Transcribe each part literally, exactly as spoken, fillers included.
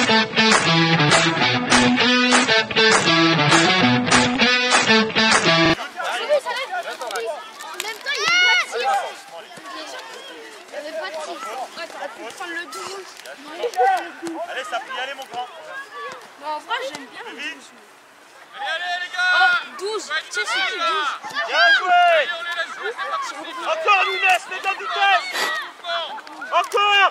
Allez, ça peut y aller, mon grand. Non, en vrai, j'aime bien le douze. Allez, allez, les gars. Oh, douze. Tu sais, c'est qui douze? Bien joué. Encore, Younes, mets de la vitesse. Encore.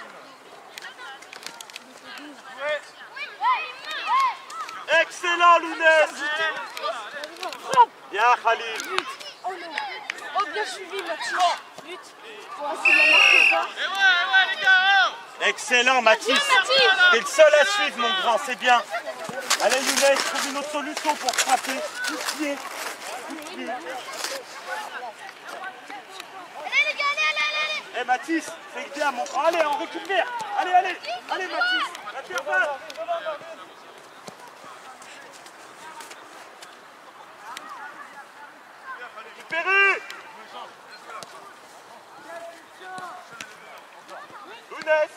Excellent, Younes. Bien, Khalil. Oh non. Oh, bien suivi, Mathieu. But. Oh, c'est la marque pas. Et ouais, ouais, les gars. Excellent, Mathis. T'es le seul à suivre, mon grand, c'est bien. Allez, Younes, trouve une autre solution pour frapper. Coup de pied. Coup de pied. Allez, les gars, allez, allez, allez. Eh, Mathis, fais bien, mon grand. Allez, on récupère. Allez, allez. Allez, Mathis. La pierre balle. Récupéré. Younes.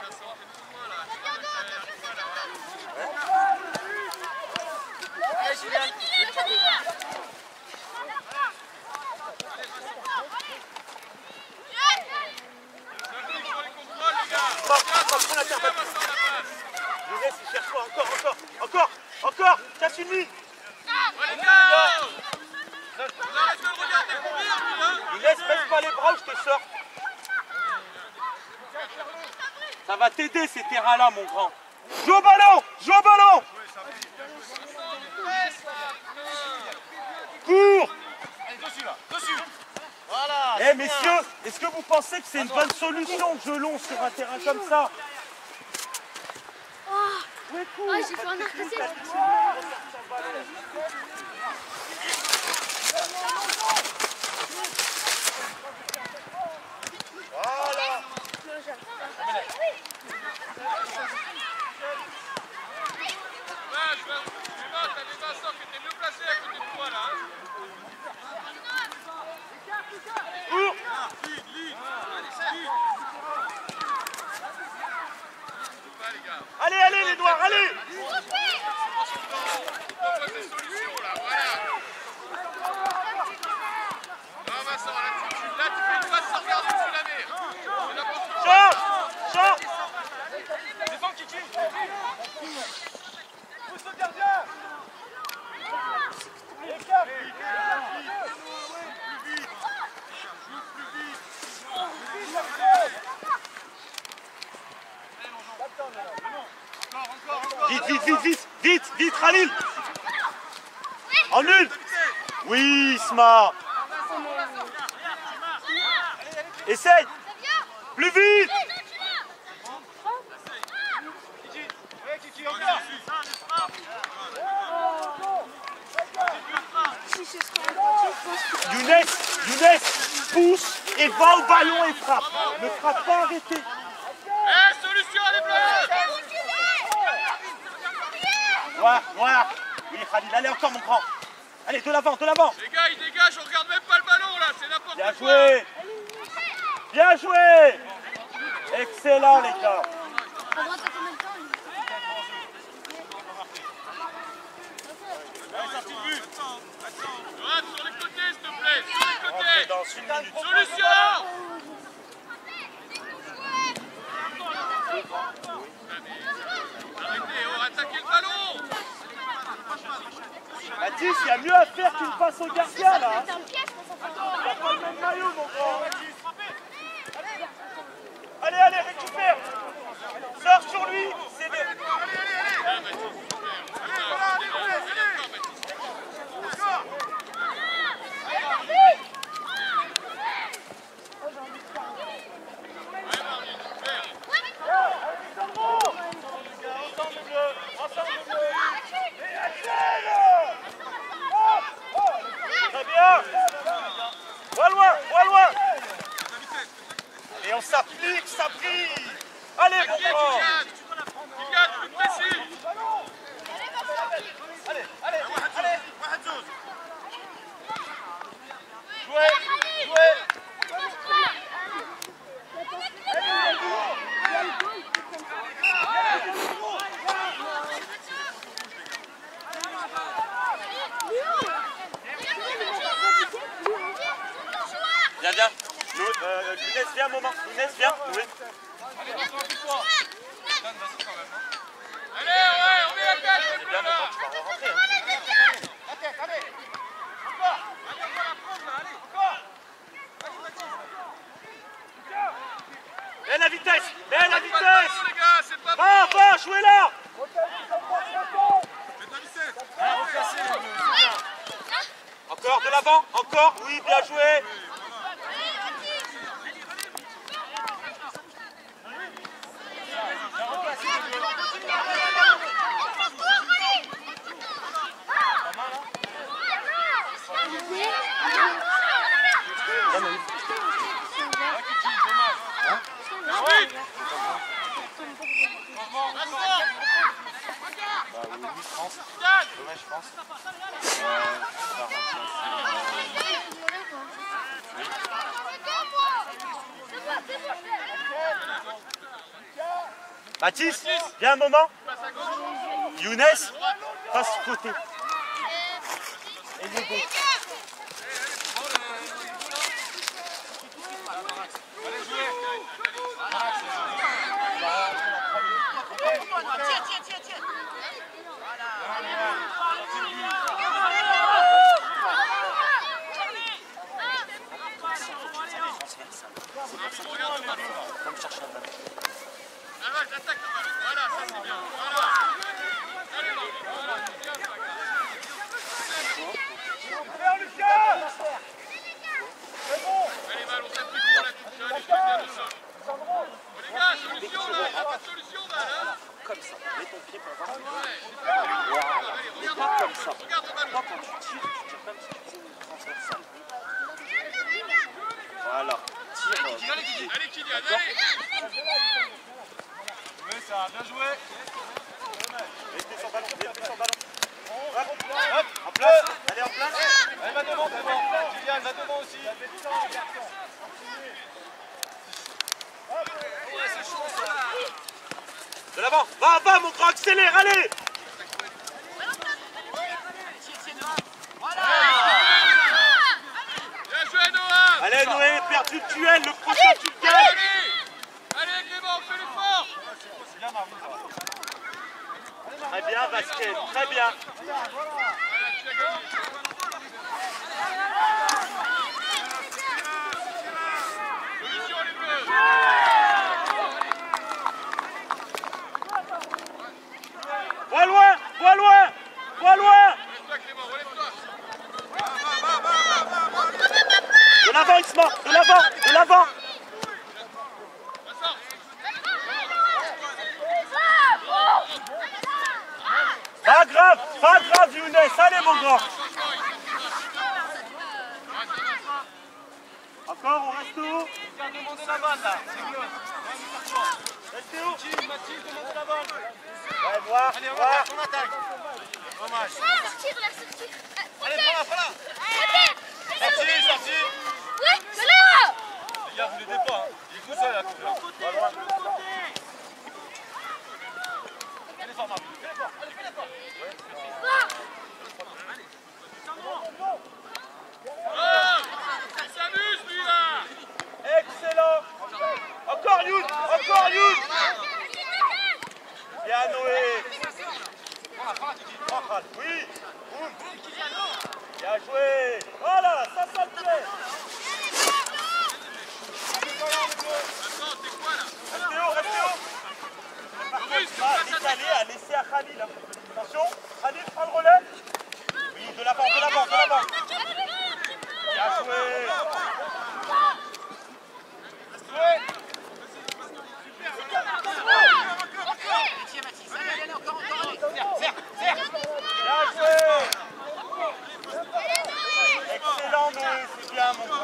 Younes, il cherche quoi? Encore, encore, encore, encore. Casse une ligne. Younes, baisse pas les bras ou je te sors. Ça va t'aider ces terrains-là, mon grand. Joue au ballon, joue au ballon. Cours. Dessus, là, dessus. Voilà. Eh, messieurs, est-ce que vous pensez que c'est une bonne solution, jeu long sur un terrain comme ça? Oh, Ouais, cours. oh, j'ai fait un arc assez. Voilà. T'as des Vincent qui étaient mieux placés à côté de toi, là. Cours. Lead, lead. Allez, allez, les noirs, allez. On pose des solutions, là, voilà. Non, Vincent, là, tu, là, tu fais une passe sans regarder sous la mer. C'est n'importe quoi. Chante, chante. Défends, Kiki. Pousse le gardien. Écarte. Vite, vite, vite, vite, vite, vite, Khalil. En une. Oui, Isma. Essaye. Plus vite. Younes, Younes, pousse et va au ballon et frappe. Ne frappe pas, arrêtez. Eh, solution à débloquer. Voilà, voilà. Oui, Khalil, allez encore, mon grand. Allez, de l'avant, de l'avant. Les gars, ils dégagent, on regarde même pas le ballon, là. C'est n'importe quoi. Bien joué. Bien joué. Excellent, les gars. Droite sur les côtés, s'il te plaît. Sur les côtés. Dans une minute. Solution. Arrêtez, oh, attaquez le ballon. Mathis, il y a mieux à faire qu'une passe au gardien, là. T'as pas le même maillot, mon grand. Allez, allez, récupère. Sors sur lui. C'est bien. Très bien. Va loin, va loin. Et on s'applique, ça brille. viens un moment. Younes, viens. Oui. Allez, vas-y, quand même. Allez, ouais, on met la tête, C'est bien, mon grand, tu vas rentrer. Hein. la tête, allez. Encore. Allez, on va la prendre, là, allez, encore. Vas-y, Mathis. Et la vitesse. Et la C'est pas le vitesse. ballon, les gars, c'est pas bon. Va, va, jouez là. Mets ta vitesse. Encore de l'avant, encore. Oui, bien joué. Dommage, je pense. Mathis, viens un moment. Younes, passe côté. Et le bon. Allez, jouer. Tiens, tiens, tiens, tiens. Comme chercher un ballon. Ah ouais, j'attaque le ballon. Voilà, ça c'est bien. Voilà. Allez, voilà, c'est bien ça. Allez, ballon, ça plus pour la touche. Allez, je bien au sol. Oh, les gars, solution là. Il n'y a pas de solution là. Hein. Comme ça, mets ton pied pour voir. Ouais, allez, regarde Comme ça. regarde le ballon. Toi, quand tu tires, tu tires comme si tu faisais une transversale. Voilà. Tire. Allez, Kylian, allez, Kylian, allez. Ouais, ça, bien joué. Mettez son ballon, mettez son ballon. Hop, hop, en place. Allez, en place. Elle va devant, c'est bon. Kylian, va devant aussi. De l'avant. Va, va, mon grand, accélère, allez. Bien joué, Noah. Allez, Noé, perdu le duel, le prochain, tu le gagnes. Allez, allez, Clément, fais l'effort. Très bien, basket, très bien. Solution, les bleus. Va loin, va loin, va loin. Relève-toi, Clément, relève-toi. De l'avant, Isma, de l'avant, de l'avant. Pas grave, pas grave, Younes, allez, mon grand. Encore, on reste où? Viens demander la balle, là. C'est close. Restez où? Mathis, Mathis, demande la balle. Ouais, voir, Allez, on voir. attaque, on attaque. Dommage. Sortir là, sortir. Allez, prends-la, prends-la. Sorti, sorti. Ouais, c'est là. Les gars, vous l'aidez pas, hein. Il est tout seul à courir. Pas loin. Fais l'effort, Marc. Fais l'effort. Allez, fais l'effort. Oh, il s'amuse, lui, là. Excellent. Encore Youn, encore Youn. Bien Noé. Prends-la, prends-la, Kiki. Prends, Kral. Oui. Boum. Bien joué. Voilà, ça, ça me plaît. Attends, t'es quoi, là? Restez haut, restez haut. Par Maurice, contre, ah, décalé à laisser à Khalil. Attention, Khalil prend le relais. Oui, de l'avant, de l'avant, de l'avant. Bien joué. Bien joué. Excellent, Noé, c'est bien, mon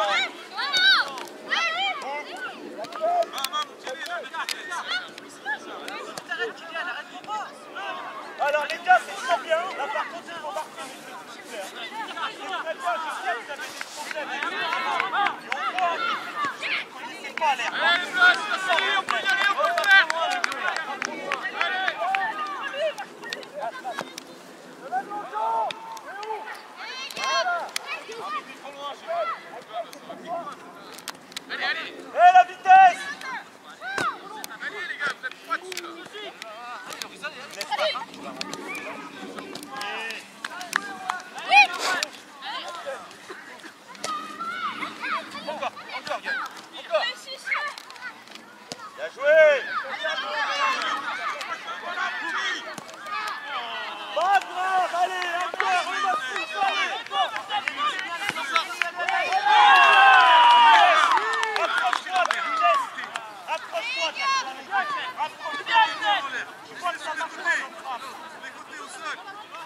fois que ça marche pas, ça frappe. Sur les côtés au sol.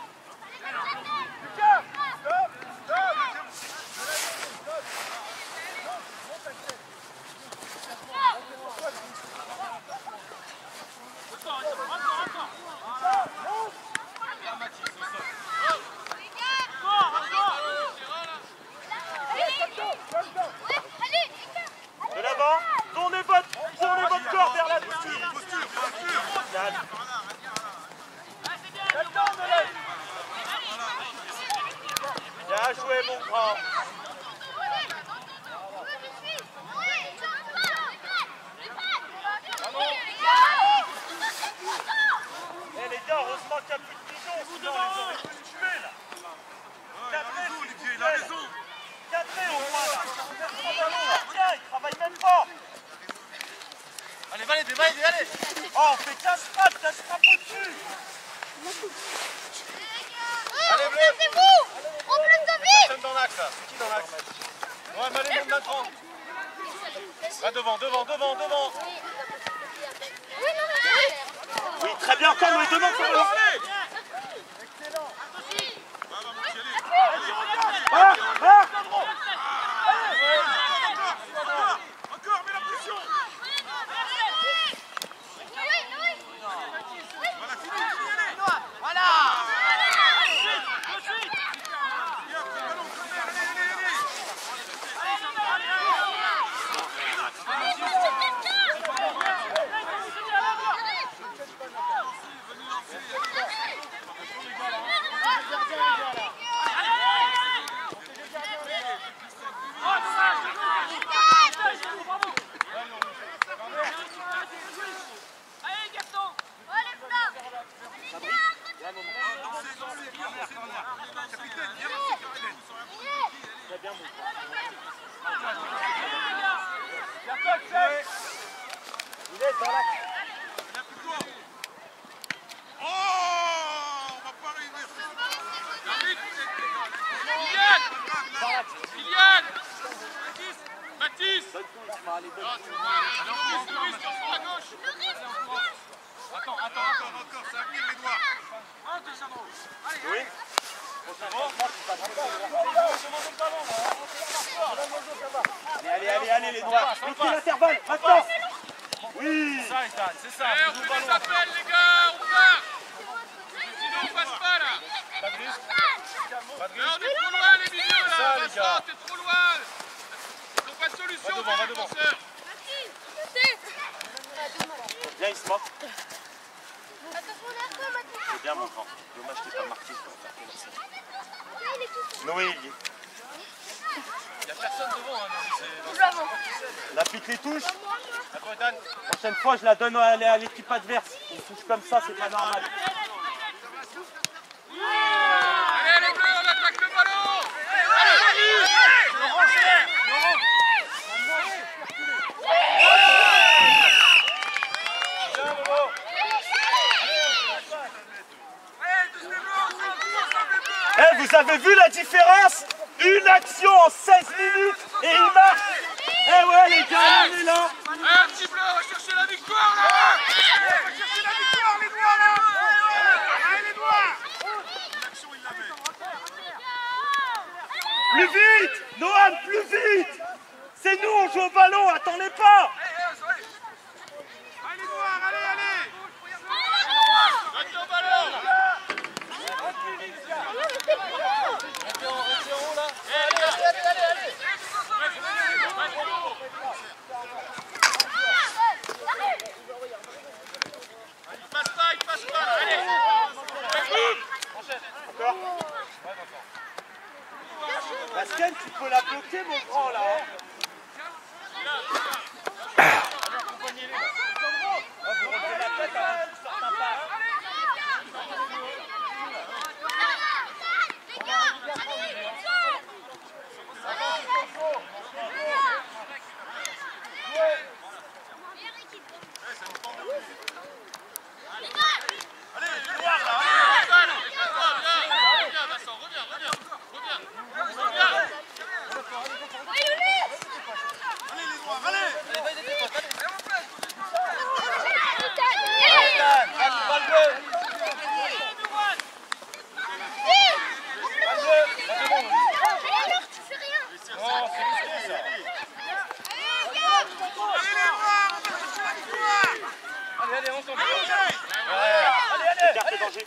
Lucas, stop, stop. De l'avant, tournez votre, tournez votre corps vers la posture. Posture, posture. Bien joué mon grand. Eh les gars, heureusement qu'il n'y a plus de pigeons, sinon on les aurait tous tués là. Cadré, Olivier, il a raison. cadré au moins là. Tiens, il travaille même pas. Allez, allez, allez, allez. Oh, on fait quinze frappes, quinze frappes au-dessus. Allez, c'est vous. On plus de vite. Personne dans l'axe là. C'est qui dans l'axe? Ouais, mais allez, monte d'un trente. Va devant, devant, devant, devant. Oui, très bien, encore le demande sur le. Ah, ah. Encore, mets la pression. Voilà, fini, fini, allez. Voilà. Bien, pris le ballon, Corner, allez, allez, allez. Capitaine, viens là, capitaine. Très bien, mon il est dans la. Il a plus de toi. Oh, on va pas arriver. Kylian, Kylian. Baptiste. Attends, attends, encore, encore, ça va venir les doigts. Oui. Allez, allez, allez, les doigts. Mettez l'intervalle, maintenant. Oui. Ça, Ethan, c'est ça. Eh, on fait des appels, les gars, on part. Sinon, on passe pas là. Patrice. Mais on est trop loin, les milieux là. Ça, les Vincent, gars. t'es trop loin. Ils n'ont pas de solution, Va devant, va les devant. défenseurs. Viens, il se moque. Attention, derrière toi, Mathieu. C'est bien, mon grand. Dommage que t'es pas marqué. Il est tout. Noé, il y est. Il n'y a personne devant. Hein, Tout l'avant. On applique les touches. Attends, Ethan. Prochaine fois, je la donne à à l'équipe adverse. Une touche comme ça, c'est pas normal. Allez, les bleus, on attaque le ballon. Viens, Momo. Eh, vous avez vu la différence? Une action en seize minutes et il marque. Eh ouais, les gars, on est là. Allez, un petit bleu, on va chercher la victoire là. On va chercher la victoire, les doigts là. Allez, les doigts. L'action, il la met. Plus vite, Noam, plus vite. C'est nous, on joue au ballon, attendez pas. Allez, les doigts, allez, allez. Donne ton ballon. Il passe pas, il passe pas. Allez. Encore. Basken, tu peux la bloquer, mon grand, là. Hein. Oh, vous relevez la tête avant que tu sortes un pas. changer.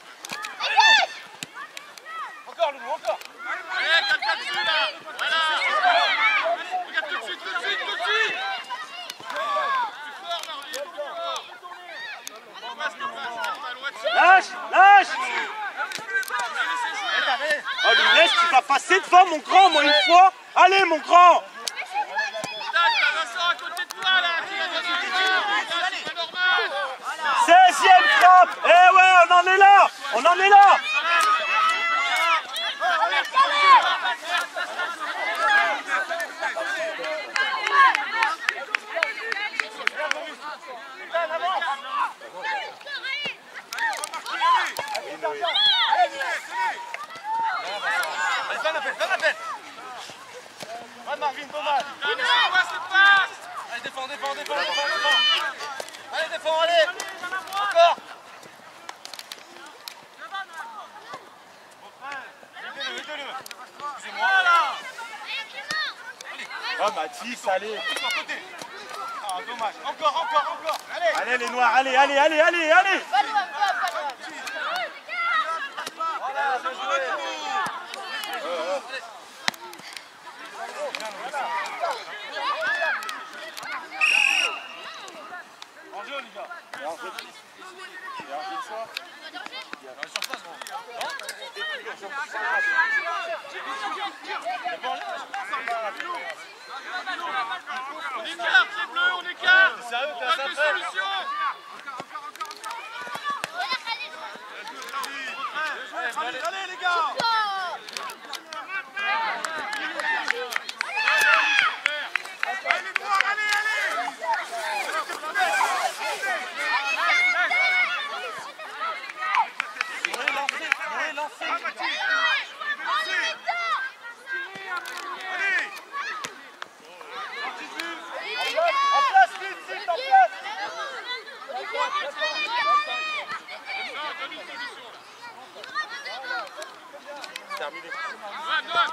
Encore, Loulou, encore. Allez, quelqu'un dessus là. Voilà. Regarde tout de suite, tout de suite, tout de suite. Plus fort, Marvin, plus fort. On passe, on passe. Allez, ballon, dessus. Lâche, lâche. Laissez jouer. Oh, Younes, tu vas passer devant mon grand, moi, une fois. Allez, mon grand. Tac, t'as Vincent à côté de toi là. Qui va donner le ballon. C'est pas normal. seizième frappe. Eh ouais, on en est là. On en est là. Allez, donne la peine, donne la peine. Va Marvin, dommage. C'est quoi cette passe? Allez, défends, défends, défends, défends, défends. Allez, défends, allez. Encore. Aidez-le, aidez-le. Excusez-moi. Oh, Mathis, allez. Côté. Ah, dommage. Encore, encore, encore. Allez. Allez, les noirs, allez, allez, allez, allez, allez. Voilà, bien joué. En jeu, les gars. Et en jeu de Et en jeu de soir. Sur place, gros. On écarte les bleus, on écarte. T'es sérieux, On t'as passe ça de fait? solution. Allez, allez, les gars. En place, vite, vite, en place. Terminé. Donne, donne.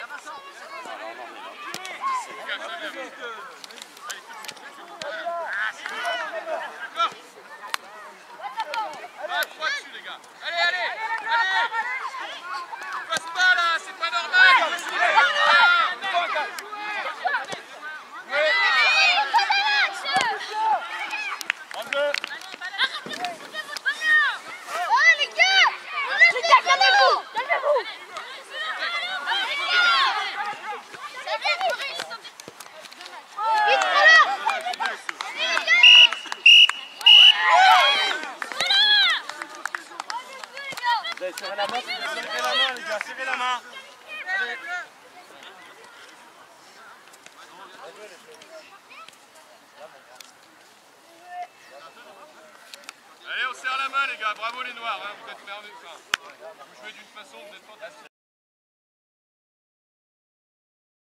Ah, trois dessus, les gars. Allez, allez, allez. Passe pas là, c'est pas normal. En deux. Oh les gars, les gars, calmez-vous, calmez-vous. Vite, voilà. Vous avez serré la main? Serrez la main, les gars, serrez la main. Allez. Allez, on serre la main, les gars. Bravo les noirs. Hein. Vous êtes merveilleux. Enfin, vous jouez d'une façon, vous êtes fantastique.